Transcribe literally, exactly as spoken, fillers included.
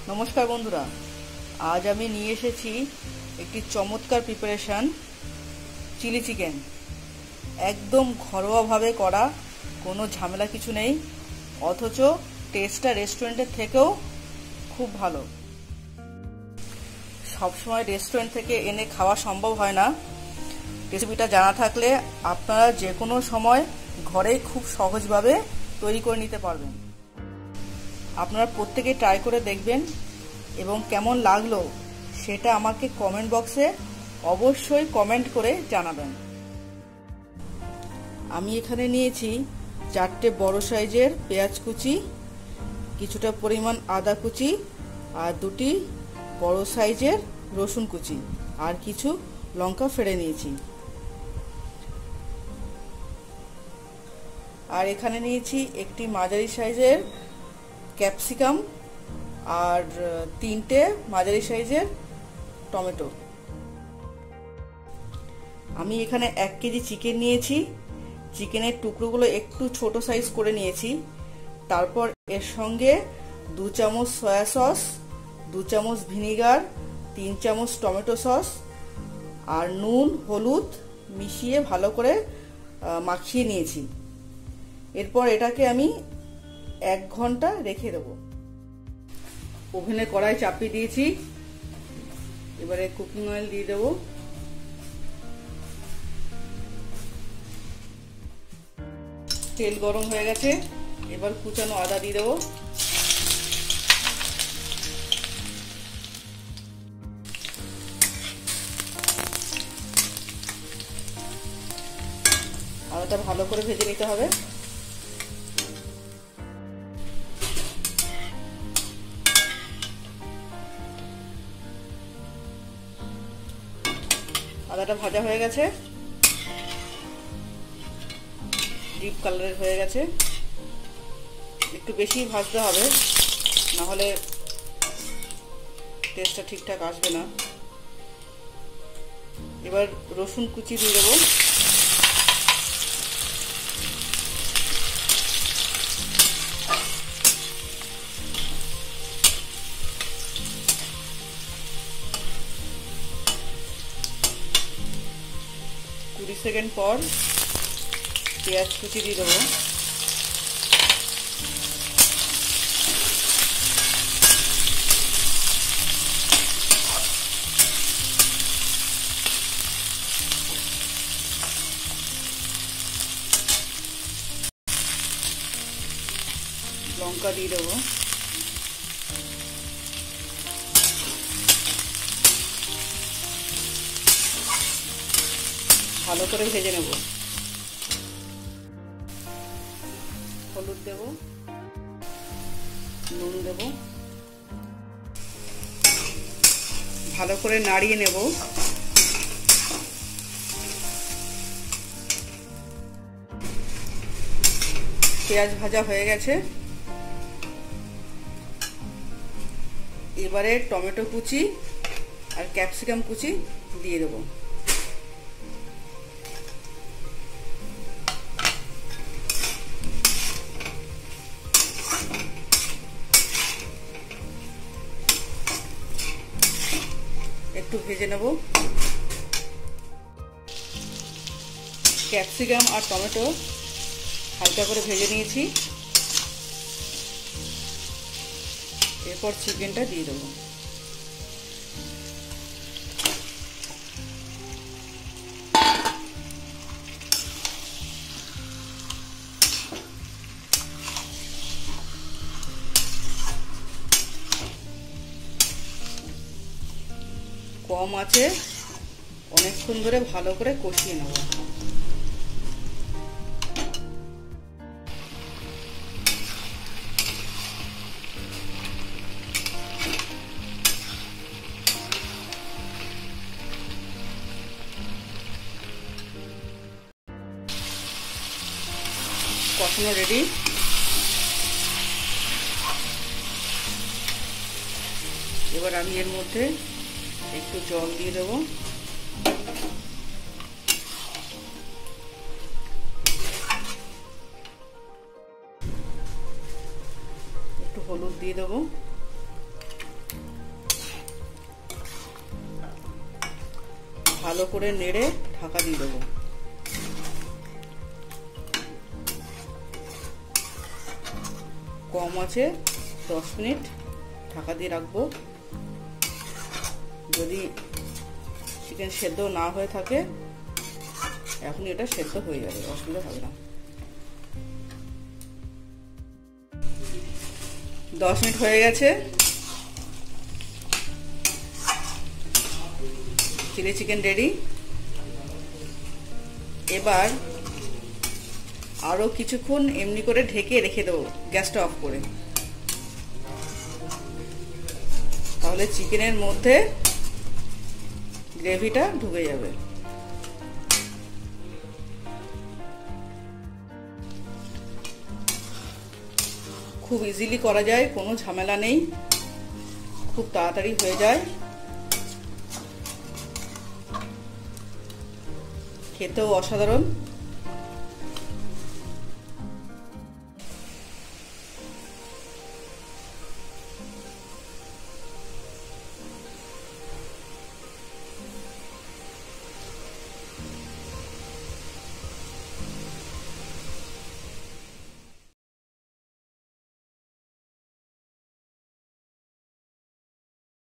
नमस्कार बंधुरा, आज आमी निये एसेछि एकटी चमत्कार प्रिपारेशन चिली चिकेन। एकदम घरोया भावे करा, कोनो झामेला किछु नेই, अथच टेस्टटा रेस्टुरेंटेर थेकेও खूब भालो। सब समय रेस्टुरेंट थेके एने खावा सम्भव हय ना। रेसिपिटा जाना थाकले आपनारा जे कोनो समय घरेই खूब सहजभावे तैरी करे निते पारबेन। আপনারা প্রত্যেকে ট্রাই করে দেখবেন এবং কেমন লাগলো সেটা আমাকে কমেন্ট বক্সে অবশ্যই কমেন্ট করে জানাবেন। আমি এখানে নিয়েছি চারটে বড় সাইজের পেঁয়াজ কুচি, কিছুটা পরিমাণ আদা কুচি আর দুটি বড় সাইজের রসুন কুচি আর কিছু লঙ্কা ফেড়ে নিয়েছি। আর এখানে নিয়েছি একটি মাঝারি সাইজের ক্যাপসিকাম আর তিনটে মাঝারি সাইজের টমেটো। আমি এখানে এক কেজি চিকেন নিয়েছি। চিকেনের টুকরোগুলো একটু ছোট সাইজ করে নিয়েছি। তারপর এর সঙ্গে দু চামচ সয়া সস, দু চামচ ভিনিগার, তিন চামচ টমেটো সস আর নুন হলুদ মিশিয়ে ভালো করে মাখিয়ে নিয়েছি। এরপর এটাকে আমি এক ঘন্টা রেখে দেব। ওভেনে কড়াই চাপিয়ে দিয়েছি। এবারে কুকিং অয়েল দিয়ে দেব। তেল গরম হয়ে গেছে। এবার কুচানো আদা দিয়ে দেব। আদাটা ভালো করে ভেজে নিতে হবে। আদাটা ভাজা হয়ে গেছে, ডিপ কালারের হয়ে গেছে। একটু বেশি ভাজতে হবে, না হলে টেস্টটা ঠিকঠাক আসবে না। এবার রসুন কুচি দিয়ে দেবো। কুড়ি সেকেন্ড পর পেঁয়াজ কুচি দিয়ে দেবো। লঙ্কা দিয়ে দেবো। ভালো করে ভেজে নেব। হলুদ দেব, নুন দেব, ভালো করে নাড়িয়ে নেব। পেঁয়াজ ভাজা হয়ে গেছে। এবারে টমেটো কুচি আর ক্যাপসিকাম কুচি দিয়ে দেব। একটু ভেজে নেব। ক্যাপসিকাম আর টমেটো হালকা করে ভেজে নিয়েছি। এরপর চিকেনটা দিয়ে দেবো। কম আছে অনেকক্ষণ ধরে ভালো করে কষিয়ে নেব। কষানো রেডি। এবার আমি এর মধ্যে একটু জল দিয়ে দেব। একটু হলুদ দিয়ে দেব। ভালো করে নেড়ে ঢাকা দিয়ে দেবো। কম আছে দশ মিনিট ঢাকা দিয়ে রাখবো। যদি চিকেন সেদ্ধ না হয়ে থাকে এখন এটা সেদ্ধ হয়ে যাবে, অসুবিধা হবে না। দশ মিনিট হয়ে গেছে, চিলি চিকেন রেডি। এবার আরো কিছুক্ষণ এমনি করে ঢেকে রেখে দেবো, গ্যাসটা অফ করে। তাহলে চিকেনের মধ্যে গ্রেভিটা ঢুকে যাবে। খুব ইজিলি করা যায়, কোনো ঝামেলা নেই, খুব তাড়াতাড়ি হয়ে যায়, খেতেও অসাধারণ।